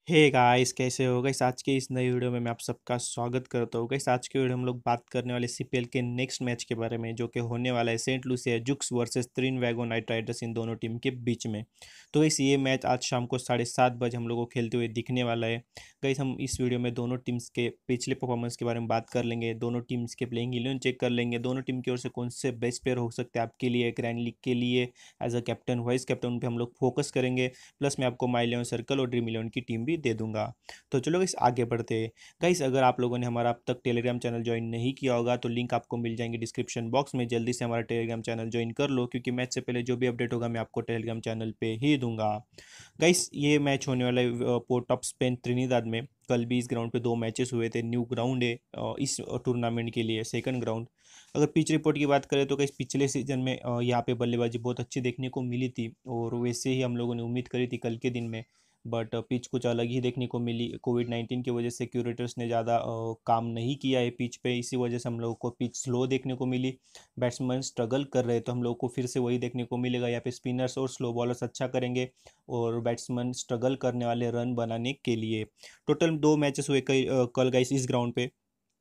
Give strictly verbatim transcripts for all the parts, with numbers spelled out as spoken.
Hey guys, कैसे हो guys. आज के इस नई वीडियो में मैं आप सबका स्वागत करता हूँ गाइस। आज के वीडियो में हम लोग बात करने वाले सीपीएल के नेक्स्ट मैच के बारे में, जो कि होने वाला है Saint Lucia Zouks versus Trinbago Knight Riders, इन दोनों टीम के बीच में। तो गाइस ये मैच आज शाम को साढ़े सात बजे हम लोग को खेलते हुए दिखने वाला है। गाइस हम इस वीडियो में दोनों टीम्स के पिछले परफॉर्मेंस के बारे में बात कर लेंगे, दोनों टीम्स के प्लेइंग इलेवन चेक कर लेंगे, दोनों टीम की ओर से कौन से बेस्ट प्लेयर हो सकते हैं आपके लिए ग्रैंड लीग के लिए as a captain vice captain, उन पर हम लोग फोकस करेंगे। प्लस मैं आपको माई इलेवन सर्कल और ड्रीम इलेवन की टीम भी दे दूंगा। तो चलो गाइस आगे बढ़ते हैं। गाइस अगर आप लोगों ने हमारा अब तक टेलीग्राम चैनल ज्वाइन नहीं किया होगा तो लिंक आपको मिल जाएंगे डिस्क्रिप्शन बॉक्स में। जल्दी से हमारा टेलीग्राम चैनल ज्वाइन कर लो, क्योंकि मैच से पहले जो भी अपडेट होगा मैं आपको टेलीग्राम चैनल पे ही दूंगा। गाइस ये मैच होने वाला है पोर्ट ऑफ स्पेन त्रिनिदाद में। कल भी इस ग्राउंड पे दो मैचेस हुए थे। न्यू ग्राउंड है अ, इस टूर्नामेंट के लिए सेकंड ग्राउंड। अगर पिच रिपोर्ट की बात करें तो गाइस पिछले सीजन में अ, यहाँ पे बल्लेबाजी बहुत अच्छी देखने को मिली थी, और वैसे ही हम लोगों ने उम्मीद करी थी कल के दिन में। बट पिच कुछ अलग ही देखने को मिली। कोविड नाइन्टीन की वजह से क्यूरेटर्स ने ज़्यादा काम नहीं किया है पिच पे, इसी वजह से हम लोगों को पिच स्लो देखने को मिली। बैट्समैन स्ट्रगल कर रहे, तो हम लोग को फिर से वही देखने को मिलेगा। यहाँ पे स्पिनर्स और स्लो बॉलर्स अच्छा करेंगे और बैट्समैन स्ट्रगल करने वाले रन बनाने के लिए। टोटल दो मैचेस हुए कई अ, कल गाइस इस ग्राउंड पे।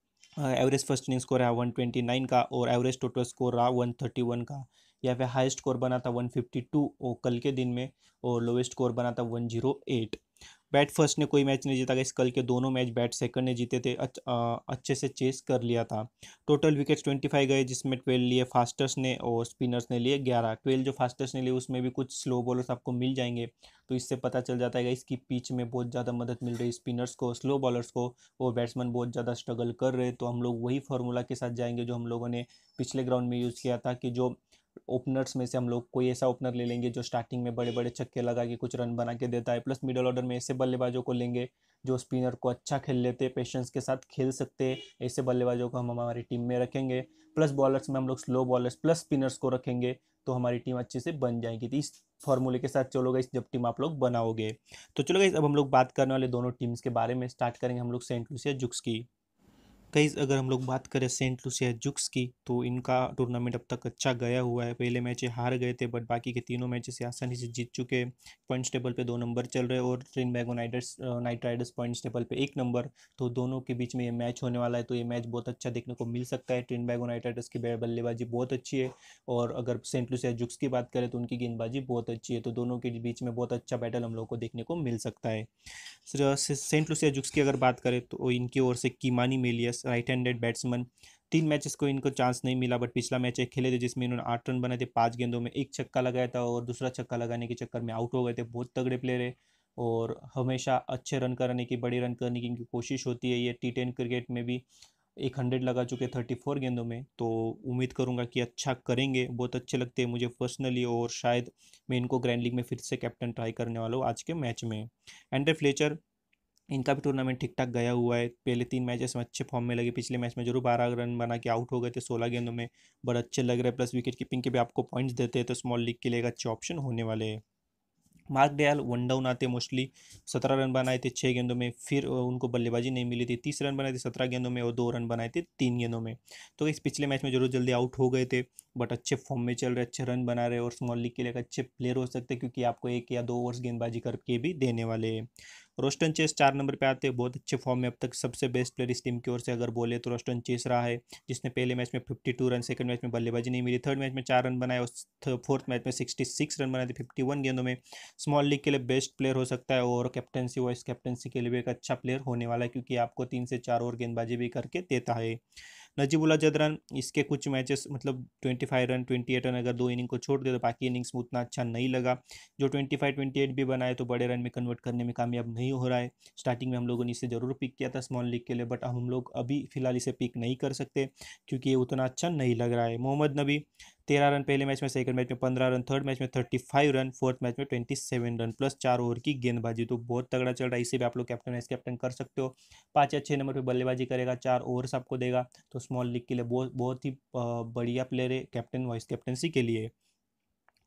एवरेज फर्स्ट इनिंग स्कोर रहा वन ट्वेंटी नाइन का और एवरेज टोटल स्कोर रहा वन थर्टी वन का। यहाँ पे हाईएस्ट स्कोर बना था वन फिफ्टी टू और कल के दिन में, और लोवेस्ट स्कोर बना था one zero eight. Bat first ने कोई मैच नहीं जीता गया, इस कल के दोनों मैच बैट सेकंड ने जीते थे। अच्छ, अ, अच्छे से चेस कर लिया था। टोटल विकेट्स ट्वेंटी फाइव गए, जिसमें ट्वेल्व लिए फास्टर्स ने और स्पिनर्स ने लिए ग्यारह। ट्वेल्व जो फास्टर्स ने लिए उसमें भी कुछ स्लो बॉलर्स आपको मिल जाएंगे। तो इससे पता चल जाता है इसकी पिच में बहुत ज़्यादा मदद मिल रही है स्पिनर्स को, स्लो बॉलर्स को। और बैट्समैन बहुत ज़्यादा स्ट्रगल कर रहे हैं, तो हम लोग वही फार्मूला के साथ जाएंगे जो हम लोगों ने पिछले ग्राउंड में यूज़ किया था, कि जो ओपनर्स में से हम लोग कोई ऐसा ओपनर ले लेंगे जो स्टार्टिंग में बड़े बड़े छक्के लगा के कुछ रन बना के देता है। प्लस मिडल ऑर्डर में ऐसे बल्लेबाजों को लेंगे जो स्पिनर को अच्छा खेल लेते, पेशेंस के साथ खेल सकते। ऐसे बल्लेबाजों को हम हमारी टीम में रखेंगे। प्लस बॉलर्स में हम लोग स्लो बॉलर्स प्लस स्पिनर्स को रखेंगे, तो हमारी टीम अच्छे से बन जाएगी। तो इस फॉर्मूले के साथ चलो गाइस जब टीम आप लोग बनाओगे। तो चलो गाइस अब हम लोग बात करने वाले दोनों टीम्स के बारे में। स्टार्ट करेंगे हम लोग सेंट लूसिया जुक्स की। गाइस अगर हम लोग बात करें सेंट लूसिया जुक्स की, तो इनका टूर्नामेंट अब तक अच्छा गया हुआ है। पहले मैच हार गए थे, बट बाकी के तीनों मैचेस से आसानी से जीत चुके हैं। पॉइंट्स टेबल पे दो नंबर चल रहे हैं, और ट्रिनबैगो नाइटर्स नाइट राइडर्स पॉइंट्स टेबल पे एक नंबर। तो दोनों के बीच में ये मैच होने वाला है, तो ये मैच बहुत अच्छा देखने को मिल सकता है। ट्रिनबैगो नाइट राइडर्स की बल्लेबाजी बहुत अच्छी है, और अगर सेंट लूसिया जुक्स की बात करें तो उनकी गेंदबाजी बहुत अच्छी है। तो दोनों के बीच में बहुत अच्छा बैटल हम लोग को देखने को मिल सकता है। सर, से- सेंट लूसिया जुक्स की अगर बात करें तो इनकी ओर से Kimani Melius right handed batsman. तीन मैचेस को इनको चांस नहीं मिला, बट पिछला मैच एक खेले थे जिसमें इन्होंने आठ रन बनाए थे पाँच गेंदों में। एक छक्का लगाया था और दूसरा छक्का लगाने के चक्कर में आउट हो गए थे। बहुत तगड़े प्लेयर है, और हमेशा अच्छे रन कराने की, बड़ी रन करने की इनकी कोशिश होती है। ये टी टेन क्रिकेट में भी एक हंड्रेड लगा चुके थर्टी फोर गेंदों में। तो उम्मीद करूंगा कि अच्छा करेंगे। बहुत अच्छे लगते हैं मुझे पर्सनली, और शायद मैं इनको ग्रैंड लीग में फिर से कैप्टन ट्राई करने वाला हूँ आज के मैच में। एंड्रे फ्लेचर, इनका भी टूर्नामेंट ठीक ठाक गया हुआ है। पहले तीन मैचेस में अच्छे फॉर्म में लगे, पिछले मैच में जरूर बारह रन बना के आउट हो गए थे सोलह गेंदों में। बड़े अच्छे लग रहे हैं, प्लस विकेट कीपिंग के भी आपको पॉइंट्स देते हैं, तो स्मॉल लीग के लिए एक अच्छे ऑप्शन होने वाले हैं। मार्क डेयल वन डाउन आते मोस्टली। सत्रह रन बनाए थे छः गेंदों में, फिर उनको बल्लेबाजी नहीं मिली थी। तीस रन बनाए थे सत्रह गेंदों में, और दो रन बनाए थे तीन गेंदों में। तो इस पिछले मैच में जरूर जल्दी आउट हो गए थे, बट अच्छे फॉर्म में चल रहे, अच्छे रन बना रहे, और स्मॉल लीग के लिए एक अच्छे प्लेयर हो सकते हैं, क्योंकि आपको एक या दो ओवर्स गेंदबाजी करके भी देने वाले हैं। रोस्टन चेस चार नंबर पे आते हैं, बहुत अच्छे फॉर्म में। अब तक सबसे बेस्ट प्लेयर इस टीम की ओर से अगर बोले तो रोस्टन चेस रहा है, जिसने पहले मैच में fifty two run, second match में बल्लेबाजी नहीं मिली, थर्ड मैच में चार रन बनाए, और फोर्थ मैच में सिक्सटी सिक्स रन बनाए थे फिफ्टी वन गेंदों में। स्मॉल लीग के लिए बेस्ट प्लेयर हो सकता है, और कैप्टनसी वाइस कैप्टनसी के लिए भी एक अच्छा प्लेयर होने वाला है, क्योंकि आपको तीन से चार ओवर गेंदबाजी भी करके देता है। नजीबुल्ला जदरन, इसके कुछ मैचेस मतलब twenty five run twenty eight run, अगर दो इनिंग को छोड़ दे तो बाकी इनिंग्स में उतना अच्छा नहीं लगा। जो ट्वेंटी फाइव ट्वेंटी एट भी बनाए तो बड़े रन में कन्वर्ट करने में कामयाब नहीं हो रहा है। स्टार्टिंग में हम लोगों ने इसे जरूर पिक किया था स्मॉल लीग के लिए, बट हम लोग अभी फिलहाल इसे पिक नहीं कर सकते, क्योंकि ये उतना अच्छा नहीं लग रहा है। मोहम्मद नबी, तेरह रन पहले मैच में, सेकंड मैच में पंद्रह रन, थर्ड मैच में thirty five run, fourth match में ट्वेंटी सेवन रन, प्लस चार ओवर की गेंदबाजी। तो बहुत तगड़ा चल रहा है, इसे भी आप लोग कैप्टन वाइस कैप्टन कर सकते हो। पाँच या छः नंबर पे बल्लेबाजी करेगा, चार ओवर्स आपको देगा, तो स्मॉल लीग के लिए बहुत बहुत ही बढ़िया प्लेयर है कैप्टन वाइस कैप्टनसी के लिए।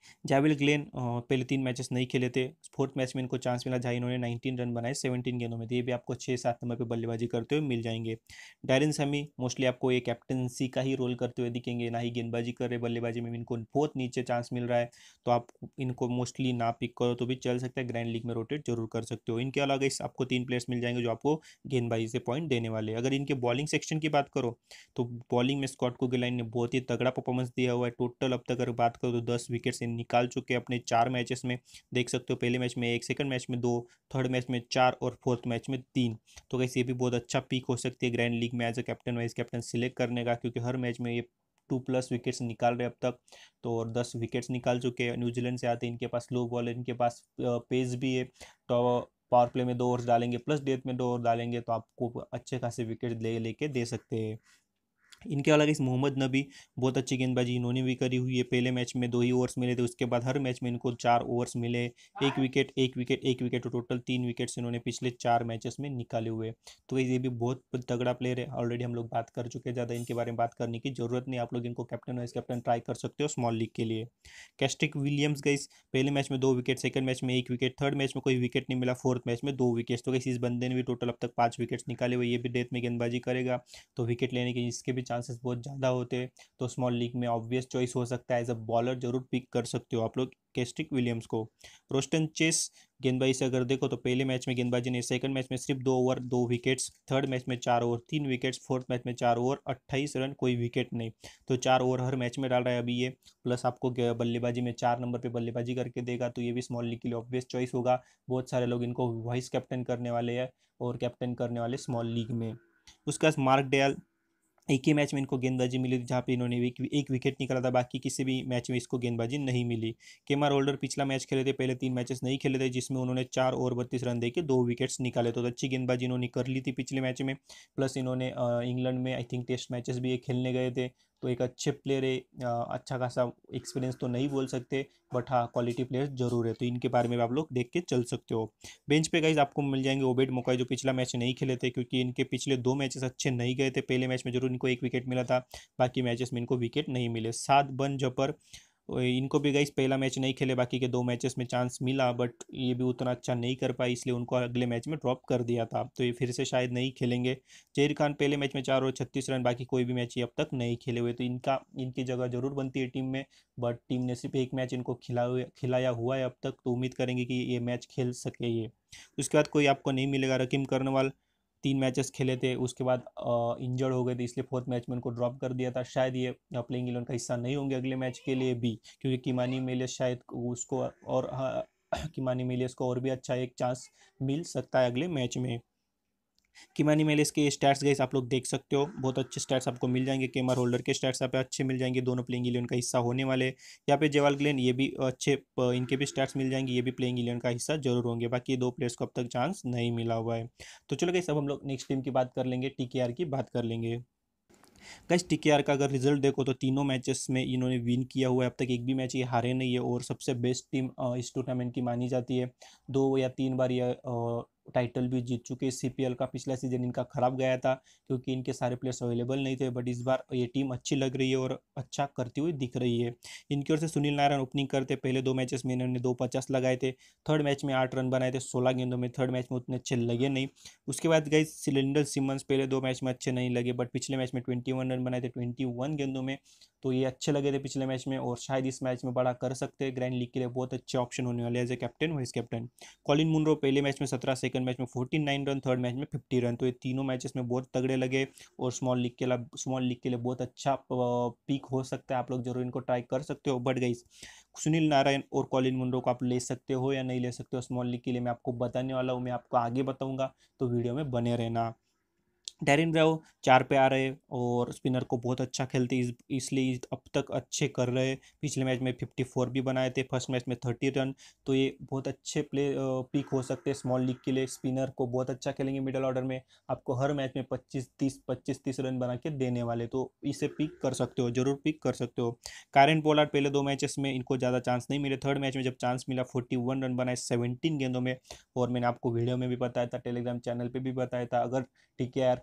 जाविल ग्लेन अ, पहले तीन मैचेस नहीं खेले थे, फोर्थ मैच में इनको चांस मिला जहाँ इन्होंने नाइनटीन रन बनाए सेवनटीन गेंदों में, तो ये भी आपको छः सात नंबर पे बल्लेबाजी करते हुए मिल जाएंगे। डायरन समी मोस्टली आपको ये कैप्टनसी का ही रोल करते हुए दिखेंगे, ना ही गेंदबाजी कर रहे, बल्लेबाजी में इनको बहुत नीचे चांस मिल रहा है, तो आप इनको मोस्टली ना पिक करो तो भी चल सकता है, ग्रैंड लीग में रोटेट जरूर कर सकते हो। इनके अलावा इस आपको तीन प्लेयर्स मिल जाएंगे जो आपको गेंदबाजी से पॉइंट देने वाले हैं। अगर इनके बॉलिंग सेक्शन की बात करो तो बॉलिंग में स्कॉट कुगेलाइन ने बहुत ही तगड़ा परफॉर्मेंस दिया हुआ है। टोटल अब तक अगर बात करो तो दस विकेट से निकाल चुके हैं अपने चार मैचेस में, देख सकते हो, पहले मैच में एक, सेकंड मैच में दो, थर्ड मैच में चार और फोर्थ मैच में तीन। तो कैसे ये भी बहुत अच्छा पीक हो सकती है ग्रैंड लीग में as a captain vice captain select करने का, क्योंकि हर मैच में ये टू प्लस विकेट्स निकाल रहे अब तक, तो और दस विकेट्स निकाल चुके हैं। न्यूजीलैंड से आते हैं, इनके पास स्लो बॉल है, इनके पास पेस भी है, तो पावर प्ले में दो ओवर्स डालेंगे प्लस डेथ में दो ओवर डालेंगे तो आपको अच्छे खासे विकेट ले लेके दे सकते हैं। इनके अलावा इस मोहम्मद नबी बहुत अच्छी गेंदबाजी इन्होंने भी करी हुई है। पहले मैच में दो ही ओवर्स मिले थे, उसके बाद हर मैच में इनको चार ओवर्स मिले, एक विकेट एक विकेट एक विकेट, तो टोटल तीन विकेट्स इन्होंने पिछले चार मैचेस में निकाले हुए। तो ये भी बहुत तगड़ा प्लेयर है, ऑलरेडी हम लोग बात कर चुके हैं, ज़्यादा इनके बारे में बात करने की जरूरत नहीं, आप लोग इनको कैप्टन वाइस कैप्टन ट्राई कर सकते हो स्मॉल लीग के लिए। कैस्ट्रिक विलियम्स गाइस पहले मैच में दो विकेट, सेकंड मैच में एक विकेट, थर्ड मैच में कोई विकेट नहीं मिला, फोर्थ मैच में दो विकेट, तो गाइस इस बंदे ने भी टोटल अब तक पांच विकेट्स निकाले हुए, ये भी डेथ में गेंदबाजी करेगा तो विकेट लेने के इसके भी चांसेस बहुत ज़्यादा होते हैं। तो स्मॉल लीग में ऑब्वियस चॉइस हो सकता है, एज अ बॉलर जरूर पिक कर सकते हो आप लोग कैस्ट्रिक विलियम्स को। रोस्टन चेस गेंदबाजी से अगर देखो तो पहले मैच में गेंदबाजी ने, सेकंड मैच में सिर्फ दो ओवर दो विकेट्स, थर्ड मैच में चार ओवर तीन विकेट्स, फोर्थ मैच में चार ओवर अट्ठाईस रन कोई विकेट नहीं, तो चार ओवर हर मैच में डाल रहा है अभी ये, प्लस आपको बल्लेबाजी में चार नंबर पे बल्लेबाजी करके देगा, तो ये भी स्मॉल लीग के लिए ऑब्वियस चॉइस होगा। बहुत सारे लोग इनको वाइस कैप्टन करने वाले हैं और कैप्टन करने वाले स्मॉल लीग में। उसके बाद मार्क डेल, एक ही मैच में इनको गेंदबाजी मिली थी जहाँ पे इन्होंने एक, एक विकेट निकाला था, बाकी किसी भी मैच में इसको गेंदबाजी नहीं मिली। केमार होल्डर पिछला मैच खेले थे, पहले तीन मैचेस नहीं खेले थे, जिसमें उन्होंने चार ओवर बत्तीस रन देके दो विकेट्स निकाले, तो अच्छी गेंदबाजी इन्होंने कर ली थी पिछले मैच में। प्लस इन्होंने इंग्लैंड में आई थिंक टेस्ट मैचेस भी ये खेलने गए थे, तो एक अच्छे प्लेयर है, अ, अच्छा खासा एक्सपीरियंस तो नहीं बोल सकते, बट हाँ क्वालिटी प्लेयर जरूर है, तो इनके बारे में आप लोग देख के चल सकते हो। बेंच पे गाइज आपको मिल जाएंगे ओबेड मोकाई, जो पिछला मैच नहीं खेले थे, क्योंकि इनके पिछले दो मैचेस अच्छे नहीं गए थे, पहले मैच में जरूर इनको एक विकेट मिला था, बाकी मैचेस में इनको विकेट नहीं मिले। सात बन जपर, इनको भी गाइस पहला मैच नहीं खेले, बाकी के दो मैचेस में चांस मिला, बट ये भी उतना अच्छा नहीं कर पाए, इसलिए उनको अगले मैच में ड्रॉप कर दिया था, तो ये फिर से शायद नहीं खेलेंगे। जहीर खान पहले मैच में चार और छत्तीस रन, बाकी कोई भी मैच ये अब तक नहीं खेले हुए, तो इनका इनकी जगह जरूर बनती है टीम में, बट टीम ने सिर्फ एक मैच इनको खिला हुए खिलाया हुआ है अब तक, तो उम्मीद करेंगे कि ये मैच खेल सके ये। उसके बाद कोई आपको नहीं मिलेगा। रकीम कर्नवाल तीन मैचेस खेले थे, उसके बाद इंजर्ड हो गए थे, इसलिए फोर्थ मैच में उनको ड्रॉप कर दिया था, शायद ये प्लेइंग इलेवन का हिस्सा नहीं होंगे अगले मैच के लिए भी, क्योंकि किमानी मिलियस शायद उसको और हाँ, किमानी मिलियस को और भी अच्छा एक चांस मिल सकता है अगले मैच में। किमानी मिलियस के स्टैट्स गाइस आप लोग देख सकते हो, बहुत अच्छे स्टैट्स आपको मिल जाएंगे, केमर होल्डर के स्टैट्स यहाँ पे अच्छे मिल जाएंगे, दोनों प्लेइंग इलेवन का हिस्सा होने वाले। यहाँ पे जेवाल ग्लेन ये भी अच्छे, इनके भी स्टैट्स मिल जाएंगे, ये भी प्लेइंग इलेवन का हिस्सा जरूर होंगे, बाकी ये दो प्लेयर्स को अब तक चांस नहीं मिला हुआ है। तो चलो गाइस अब हम लोग नेक्स्ट टीम की बात कर लेंगे, टीकेआर की बात कर लेंगे। गाइस टीकेआर का अगर रिजल्ट देखो तो तीनों मैचेस में इन्होंने विन किया हुआ है, अब तक एक भी मैच ये हारे नहीं है, और सबसे बेस्ट टीम इस टूर्नामेंट की मानी जाती है। दो या तीन बार ये टाइटल भी जीत चुके हैं। सीपीएल का पिछला सीजन इनका खराब गया था, क्योंकि इनके सारे प्लेयर्स अवेलेबल नहीं थे, बट इस बार ये टीम अच्छी लग रही है और अच्छा करती हुई दिख रही है। इनकी ओर से सुनील नारायण ओपनिंग करते, पहले दो मैचेस में इन्होंने दो पचास लगाए थे, थर्ड मैच में आठ रन बनाए थे सोलह गेंदों में, थर्ड मैच में उतने अच्छे लगे नहीं। उसके बाद गई सिलेंडर सिमंस, पहले दो मैच में अच्छे नहीं लगे, बट पिछले मैच में ट्वेंटी वन रन बनाए थे ट्वेंटी वन गेंदों में, तो ये अच्छे लगे थे पिछले मैच में, और शायद इस मैच में बड़ा कर सकते हैं, ग्रैंड लीग के लिए बहुत अच्छे ऑप्शन होने वाले as a captain vice captain. Colin Munro पहले मैच में सत्रह, सेकंड मैच में forty nine run, third match में फिफ्टी रन, तो ये तीनों मैचेस में बहुत तगड़े लगे, और स्मॉल लीग के लिए स्मॉल लीग के लिए बहुत अच्छा पीक हो सकता है, आप लोग जरूर इनको ट्राई कर सकते हो। बट गई सुनील नारायण और कॉलिन मुनरो को आप ले सकते हो या नहीं ले सकते हो स्मॉल लीग के लिए, मैं आपको बताने वाला हूँ, मैं आपको आगे बताऊंगा, तो वीडियो में बने रहना। डेरिन ब्रावो चार पे आ रहे और स्पिनर को बहुत अच्छा खेलते, इस इसलिए अब तक अच्छे कर रहे हैं, पिछले मैच में फिफ्टी फोर भी बनाए थे, फर्स्ट मैच में थर्टी रन, तो ये बहुत अच्छे प्ले पिक हो सकते हैं स्मॉल लीग के लिए। स्पिनर को बहुत अच्छा खेलेंगे मिडल ऑर्डर में, आपको हर मैच में पच्चीस तीस पच्चीस तीस रन बना के देने वाले, तो इसे पिक कर सकते हो, जरूर पिक कर सकते हो। कारेन पोलार्ड पहले दो मैचेस में इनको ज़्यादा चांस नहीं मिले, थर्ड मैच में जब चांस मिला फोर्टी वन रन बनाए सेवनटीन गेंदों में, और मैंने आपको वीडियो में भी बताया था, टेलीग्राम चैनल पर भी बताया था, अगर टीकेआर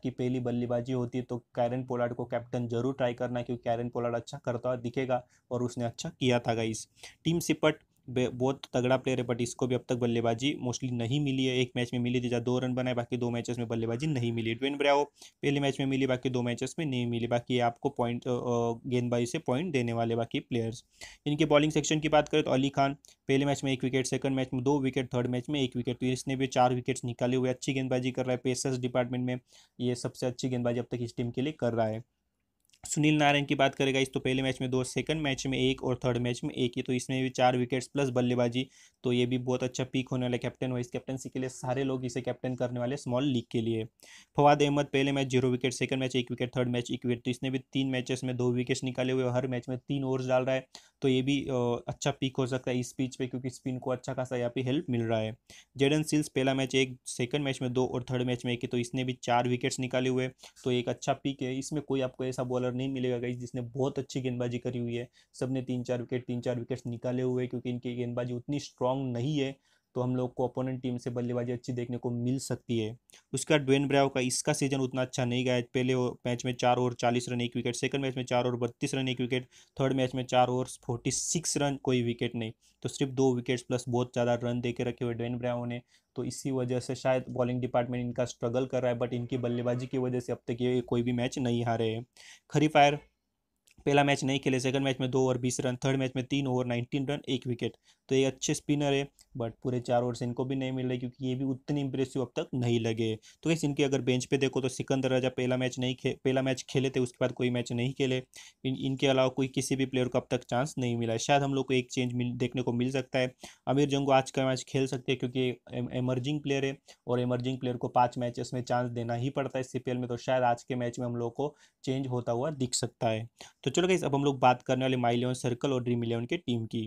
की पहली बल्लेबाजी होती है तो कैरन पोलार्ड को कैप्टन जरूर ट्राई करना, क्योंकि कैरन पोलार्ड अच्छा करता हुआ दिखेगा और उसने अच्छा किया था गाइस। टीम सिपट बहुत तगड़ा प्लेयर है, बट इसको भी अब तक बल्लेबाजी मोस्टली नहीं मिली है। एक मैच में मिली थी जहाँ दो रन बनाए, बाकी दो मैचेस में बल्लेबाजी नहीं मिली। ड्वेन ब्रावो पहले मैच में मिली, बाकी दो मैचेस में नहीं मिली। बाकी आपको पॉइंट गेंदबाजी से पॉइंट देने वाले बाकी प्लेयर्स। इनके बॉलिंग सेक्शन की बात करें तो अली खान पहले मैच में एक विकेट, सेकंड मैच में दो विकेट, थर्ड मैच में एक विकेट, तो इसने भी चार विकेट्स निकाले हुए, अच्छी गेंदबाजी कर रहा है। पेसर्स डिपार्टमेंट में ये सबसे अच्छी गेंदबाजी अब तक इस टीम के लिए कर रहा है। सुनील नारायण की बात करेगा इस तो पहले मैच में दो, सेकंड मैच में एक और थर्ड मैच में एक ही, तो इसमें भी चार विकेट्स प्लस बल्लेबाजी, तो ये भी बहुत अच्छा पीक होने वाला कैप्टन वाइस कैप्टनसी के लिए सारे लोग इसे कैप्टन करने वाले स्मॉल लीग के लिए। फवाद अहमद पहले match zero wicket, second match एक विकेट, थर्ड मैच एक विकेट, तो इसने भी तीन मैचेस में दो विकेट्स निकाले हुए, हर मैच में तीन ओवर्स डाल रहा है, तो ये भी अच्छा पीक हो सकता है इस पिच पे, क्योंकि स्पिन को अच्छा खासा यहाँ पे हेल्प मिल रहा है। जेडन सिल्स पहला मैच एक, सेकंड मैच में दो और थर्ड मैच में एक, तो इसने भी चार विकेट्स निकाले हुए, तो एक अच्छा पिक है। इसमें कोई आपको ऐसा बॉलर नहीं मिलेगा गाइस जिसने बहुत अच्छी गेंदबाजी करी हुई है, सबने तीन चार विकेट तीन चार विकेट्स निकाले हुए, क्योंकि इनकी गेंदबाजी उतनी स्ट्रांग नहीं है, तो हम लोग को अपोनेंट टीम से बल्लेबाजी अच्छी देखने को मिल सकती है। उसका ड्वेन ब्रावो का इसका सीजन उतना अच्छा नहीं गया है। पहले मैच में चार ओवर चालीस रन एक विकेट, सेकंड मैच में चार ओवर बत्तीस रन एक विकेट, थर्ड मैच में चार ओवर फोर्टी सिक्स रन कोई विकेट नहीं, तो सिर्फ दो विकेट्स प्लस बहुत ज़्यादा रन दे के रखे हुए ड्वेन ब्रावो ने, तो इसी वजह से शायद बॉलिंग डिपार्टमेंट इनका स्ट्रगल कर रहा है, बट इनकी बल्लेबाजी की वजह से अब तक ये कोई भी मैच नहीं हारे हैं। खरी फायर पहला मैच नहीं खेले, सेकंड मैच में दो ओवर बीस रन, थर्ड मैच में तीन ओवर नाइनटीन रन एक विकेट, तो ये अच्छे स्पिनर है, बट पूरे चार ओवर से इनको भी नहीं मिल रही, क्योंकि ये भी उतनी इंप्रेसिव अब तक नहीं लगे। तो इस इनके अगर बेंच पे देखो तो सिकंदर राजा पहला मैच नहीं खे पहला मैच खेले थे, उसके बाद कोई मैच नहीं खेले। इन, इनके अलावा कोई किसी भी प्लेयर को अब तक चांस नहीं मिला है। शायद हम लोग को एक चेंज मिल देखने को मिल सकता है, आमिर जंगो आज का मैच खेल सकते हैं, क्योंकि एमर्जिंग प्लेयर है और एमर्जिंग प्लेयर को पाँच मैचेस में चांस देना ही पड़ता है सीपीएल में, तो शायद आज के मैच में हम लोग को चेंज होता हुआ दिख सकता है। तो चलो गाइस अब हम लोग बात करने वाले माई इलेवन सर्कल और ड्रीम इलेवन के टीम की।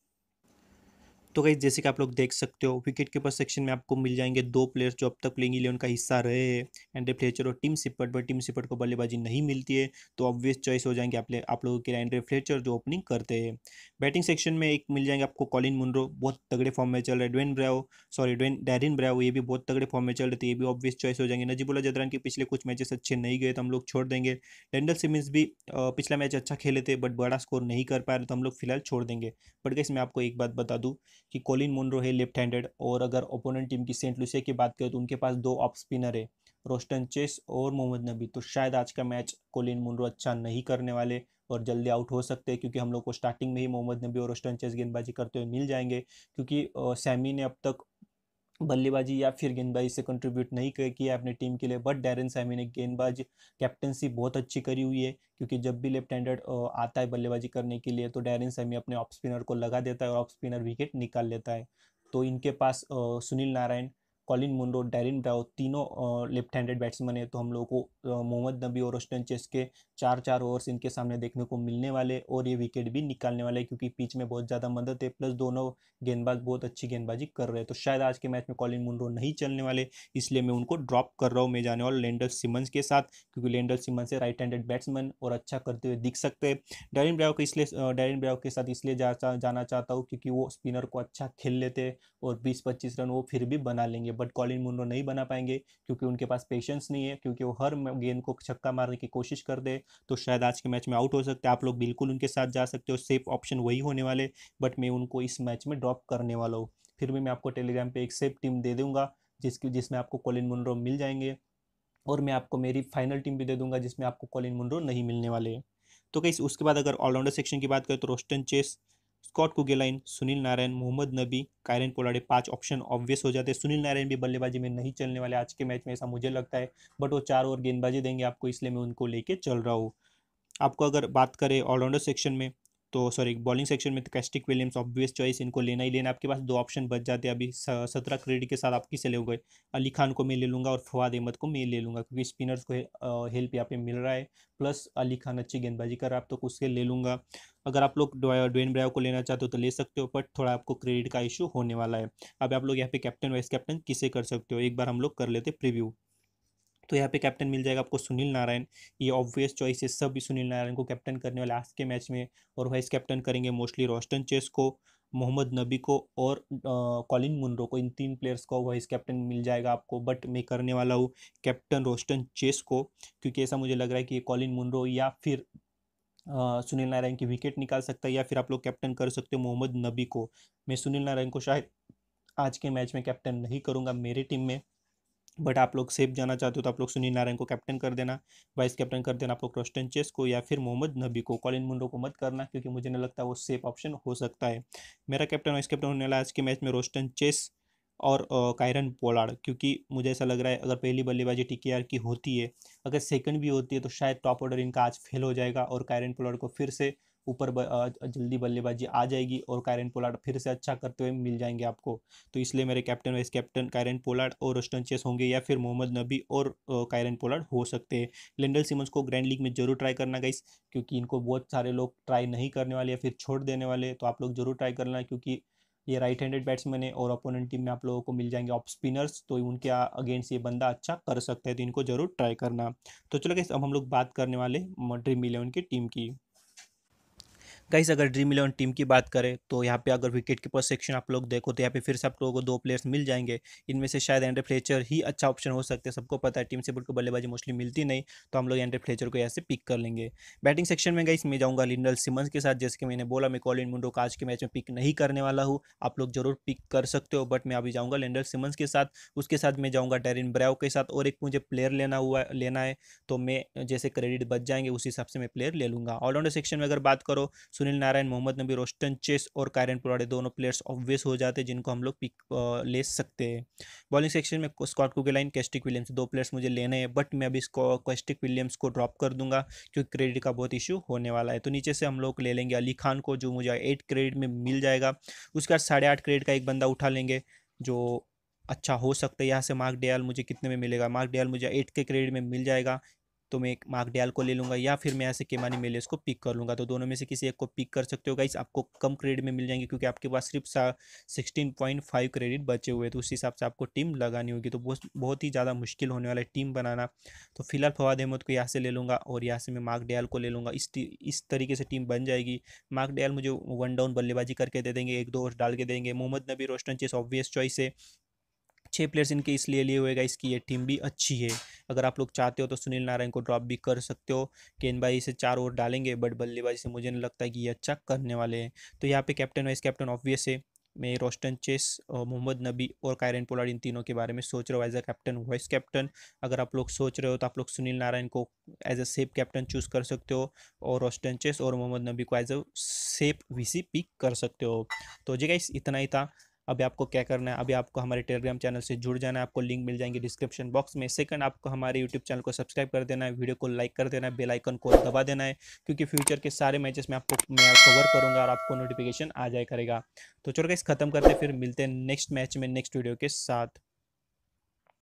तो गाइस जैसे कि आप लोग देख सकते हो विकेट कीपर सेक्शन में आपको मिल जाएंगे दो प्लेयर्स जो अब तक प्लेइंग इलेवन का हिस्सा रहे हैं, एंड्रे फ्लेचर और Tim Seifert, but Tim Seifert को बल्लेबाजी नहीं मिलती है, तो ऑब्वियस चॉइस हो जाएंगे आप, आप लोगों के एंड्रे फ्लेचर जो ओपनिंग करते हैं। बैटिंग सेक्शन में एक मिल जाएंगे आपको कॉलिन मुनरो, बहुत तगड़े फॉर्म में चल रहे हैं। Dwayne Bravo sorry Dwayne Darren Bravo ये भी बहुत तगड़े फॉर्म में चल रहे थे, ये भी ऑब्वियस चॉइस हो जाएंगे। नजीबुल्ला जदरान के पिछले कुछ मैचेस अच्छे नहीं गए तो हम लोग छोड़ देंगे। डेंडल सिमिंस भी पिछला मैच अच्छा खेले थे बट बड़ा स्कोर नहीं कर पाए, तो हम लोग फिलहाल छोड़ देंगे। बट गाइस मैं आपको एक बात बता दूं कि कॉलिन मुनरो है लेफ्ट हैंडेड, और अगर ओपोनेंट टीम की सेंट लुसिया की बात करें तो उनके पास दो ऑफ स्पिनर है, रोस्टन चेस और मोहम्मद नबी, तो शायद आज का मैच कॉलिन मुनरो अच्छा नहीं करने वाले और जल्दी आउट हो सकते हैं, क्योंकि हम लोग को स्टार्टिंग में ही मोहम्मद नबी और रोस्टन चेस गेंदबाजी करते हुए मिल जाएंगे, क्योंकि अ, सैमी ने अब तक बल्लेबाजी या फिर गेंदबाजी से कंट्रीब्यूट नहीं किया अपने टीम के लिए, बट डैरेन सैमी ने गेंदबाज कैप्टनसी बहुत अच्छी करी हुई है, क्योंकि जब भी लेफ्ट हैंडेड आता है बल्लेबाजी करने के लिए तो डैरेन सैमी अपने ऑफ स्पिनर को लगा देता है और ऑफ स्पिनर विकेट निकाल लेता है। तो इनके पास uh, Sunil Narine, Colin Munro, Darren Bravo तीनों लेफ्ट हैंडेड बैट्समैन है, तो हम लोगों को अ, मोहम्मद नबी और रोस्टन चेस के चार चार ओवर्स इनके सामने देखने को मिलने वाले और ये विकेट भी निकालने वाले, क्योंकि पिच में बहुत ज़्यादा मदद है, प्लस दोनों गेंदबाज बहुत अच्छी गेंदबाजी कर रहे हैं, तो शायद आज के मैच में कॉलिन मुनरो नहीं चलने वाले, इसलिए मैं उनको ड्रॉप कर रहा हूँ। मैं जाने वाला लेंडल सिमंस के साथ, क्योंकि लेंडल सिमंस है राइट हैंडेड बैट्समैन और अच्छा करते हुए दिख सकते हैं। डैरिन ब्रावो के इसलिए डैरिन ब्रावो के साथ इसलिए जा, जाना चाहता हूँ क्योंकि वो स्पिनर को अच्छा खेल लेते हैं और बीस पच्चीस रन वो फिर भी बना लेंगे, बट कॉलिन मुनरो नहीं बना पाएंगे, क्योंकि उनके पास पेशेंस नहीं है, क्योंकि वो हर गेंद को छक्का मारने की कोशिश करते हैं, तो शायद आज के मैच में आउट हो सकते हैं। आप लोग बिल्कुल उनके साथ जा सकते हो, सेफ ऑप्शन वही होने वाले, बट मैं उनको इस मैच में ड्रॉप करने वाला हूँ। फिर भी मैं आपको टेलीग्राम पे एक सेफ टीम दे दूंगा जिसकी जिसमें आपको कॉलिन मुनरो मिल जाएंगे, और मैं आपको मेरी फाइनल टीम भी दे दूंगा जिसमें आपको कॉलिन मुनरो नहीं मिलने वाले हैं। तो कैसे उसके बाद अगर ऑलराउंडर सेक्शन की बात करें तो Roston Chase, Scott Kuggeleijn, Sunil Narayan, Mohammad Nabi, Kieron Pollard, पांच ऑप्शन ऑब्वियस हो जाते हैं। सुनील नारायण भी बल्लेबाजी में नहीं चलने वाले आज के मैच में, ऐसा मुझे लगता है, बट वो चार ओवर गेंदबाजी देंगे आपको, इसलिए मैं उनको लेके चल रहा हूँ। आपको अगर बात करें ऑलराउंडर सेक्शन में तो सॉरी बॉलिंग सेक्शन में तो कैस्टिक विलियम्स ऑब्वियस चॉइस, इनको लेना ही लेना। आपके पास दो ऑप्शन बच जाते हैं अभी, सत्रह क्रेडिट के साथ आप किसे लोगे? अली खान को मैं ले लूँगा और फवाद अहमद को मैं ले लूँगा, क्योंकि स्पिनर्स को हेल्प यहाँ पे मिल रहा है, प्लस अली खान अच्छी गेंदबाजी कर रहा है, आप तो उसके ले लूँगा। अगर आप लोग ड्वेन ब्रावो को लेना चाहते हो तो ले सकते हो, बट थोड़ा आपको क्रेडिट का इशू होने वाला है। अब आप लोग यहाँ पे कैप्टन वाइस कैप्टन किसे कर सकते हो, एक बार हम लोग कर लेते प्रीव्यू। तो यहाँ पे कैप्टन मिल जाएगा आपको सुनील नारायण, ये ऑब्वियस चॉइस है, सब सुनील नारायण को कैप्टन करने वाले आज के मैच में, और वाइस कैप्टन करेंगे मोस्टली रोस्टन चेस को। मोहम्मद नबी को और कॉलिन मुनरो को, इन तीन प्लेयर्स को वाइस कैप्टन मिल जाएगा आपको। बट मैं करने वाला हूँ कैप्टन रोस्टन चेस को, क्योंकि ऐसा मुझे लग रहा है कि कॉलिन मुनरो या फिर अ, सुनील नारायण की विकेट निकाल सकता है, या फिर आप लोग कैप्टन कर सकते हो मोहम्मद नबी को। मैं सुनील नारायण को शायद आज के मैच में कैप्टन नहीं करूंगा मेरी टीम में, बट आप लोग सेफ जाना चाहते हो तो आप लोग सुनील नारायण को कैप्टन कर देना, वाइस कैप्टन कर देना आप लोग रोस्टन चेस को या फिर मोहम्मद नबी को। कॉलिन मुंडो को मत करना, क्योंकि मुझे नहीं लगता वो सेफ ऑप्शन हो सकता है। मेरा कैप्टन वाइस कैप्टन होने वाला है आज के मैच में रोस्टन चेस और अ, कायरन पोलार्ड, क्योंकि मुझे ऐसा लग रहा है अगर पहली बल्लेबाजी टीकेआर की होती है, अगर सेकंड भी होती है, तो शायद टॉप ऑर्डर इनका आज फेल हो जाएगा और कायरन पोलार्ड को फिर से ऊपर ब, अ, जल्दी बल्लेबाजी आ जाएगी और कायरन पोलार्ड फिर से अच्छा करते हुए मिल जाएंगे आपको। तो इसलिए मेरे captain vice captain Kieron Pollard और रोस्टन चेस होंगे, या फिर मोहम्मद नबी और अ, कायरन पोलार्ड हो सकते हैं। लिंडल सिमंस को ग्रैंड लीग में जरूर ट्राई करना गाइस, क्योंकि इनको बहुत सारे लोग ट्राई नहीं करने वाले या फिर छोड़ देने वाले, तो आप लोग जरूर ट्राई करना, क्योंकि ये राइट हैंडेड बैट्समैन है और अपोनेंट टीम में आप लोगों को मिल जाएंगे ऑफ स्पिनर्स, तो उनके अगेंस्ट ये बंदा अच्छा कर सकता है, तो इनको जरूर ट्राई करना। तो चलो गाइस, अब हम लोग बात करने वाले ड्रीम इलेवन की टीम की। गाइस अगर ड्रीम इलेवन टीम की बात करें तो यहाँ पे अगर विकेट कीपर सेक्शन आप लोग देखो तो यहाँ पे फिर से आप लोगों को दो प्लेयर्स मिल जाएंगे। इनमें से शायद एंड्रे फ्लेचर ही अच्छा ऑप्शन हो सकते हैं, सबको पता है टीम से को बल्लेबाजी मोस्टली मिलती नहीं, तो हम लोग एंड्रे फ्लेचर को यहाँ से पिक कर लेंगे। बैटिंग सेक्शन में गाइस मैं जाऊँगा लिंडल सिमंस के साथ, जैसे कि मैंने बोला मैं कॉलिन मुंडो का आज के मैच में पिक नहीं करने वाला हूँ, आप लोग जरूर पिक कर सकते हो, बट मैं अभी जाऊँगा लिंडल सिमंस के साथ। उसके साथ मैं जाऊँगा डेरिन ब्रावो के साथ, और एक मुझे प्लेयर लेना हुआ लेना है, तो मैं जैसे क्रेडिट बच जाएंगे उस हिसाब से मैं प्लेयर ले लूँगा। ऑलराउंडर सेक्शन में अगर बात करो, सुनील नारायण, मोहम्मद नबी, रोस्टन चेस और कायरन पोलार्ड दोनों प्लेयर्स ऑब्वियस हो जाते हैं जिनको हम लोग पिक ले सकते हैं। बॉलिंग सेक्शन में स्कॉट कुगेलाइन, कैस्टिक विलियम्स दो प्लेयर्स मुझे लेने हैं, बट मैं अभी इसको कैस्टिक विलियम्स को ड्रॉप कर दूंगा क्योंकि क्रेडिट का बहुत इशू होने वाला है। तो नीचे से हम लोग ले लेंगे अली खान को, जो मुझे एट क्रेडिट में मिल जाएगा। उसके बाद साढ़े आठ क्रेडिट का एक बंदा उठा लेंगे जो अच्छा हो सकता है। यहाँ से मार्क डेयल मुझे कितने में मिलेगा, मार्क डेयल मुझे एट के क्रेडिट में मिल जाएगा, तो मैं एक मार्क डेल को ले लूँगा, या फिर मैं ऐसे केमानी मेलेस को पिक कर लूँगा। तो दोनों में से किसी एक को पिक कर सकते हो गाइस, आपको कम क्रेडिट में मिल जाएंगे क्योंकि आपके पास सिर्फ सिक्सटीन पॉइंट फाइव क्रेडिट बचे हुए, तो उस हिसाब से आपको टीम लगानी होगी। तो बहुत बहुत ही ज़्यादा मुश्किल होने वाला है टीम बनाना। तो फिलहाल फवाद अहमद को यहाँ से ले लूँगा और यहाँ से मैं मार्क डेल को ले लूँगा। इस इस तरीके से टीम बन जाएगी। मार्क डेल मुझे वन डाउन बल्लेबाजी करके दे देंगे, एक दो ओवर डाल के देंगे। Mohammad Nabi, Roston chess obvious choice है। छः प्लेयर्स इनके इसलिए लिए हुए इसकी ये टीम भी अच्छी है। अगर आप लोग चाहते हो तो सुनील नारायण को ड्रॉप भी कर सकते हो, केन भाई से चार ओवर डालेंगे, बट बल्लेबाजी से मुझे नहीं लगता है कि ये अच्छा करने वाले हैं। तो यहाँ पे कैप्टन वाइस कैप्टन ऑब्वियस है, मैं रोस्टन चेस, मोहम्मद नबी और कायरन पोलार्ड इन तीनों के बारे में सोच रहा हूँ as a captain vice captain. अगर आप लोग सोच रहे हो तो आप लोग सुनील नारायण को as a safe captain choose कर सकते हो, और रोस्टन चेस और मोहम्मद नबी को as a safe VC pick कर सकते हो। तो जी गाइस इतना ही था। अभी आपको क्या करना है, अभी आपको हमारे टेलीग्राम चैनल से जुड़ जाना है, आपको लिंक मिल जाएंगे डिस्क्रिप्शन बॉक्स में। सेकंड, आपको हमारे यूट्यूब चैनल को सब्सक्राइब कर देना है, वीडियो को लाइक कर देना है, बेल आइकन को दबा देना है, क्योंकि फ्यूचर के सारे मैचेस में आपको मैं कवर करूंगा और आपको नोटिफिकेशन आ जाए करेगा। तो चलो गाइस खत्म करते हैं, फिर मिलते हैं नेक्स्ट मैच में नेक्स्ट वीडियो के साथ।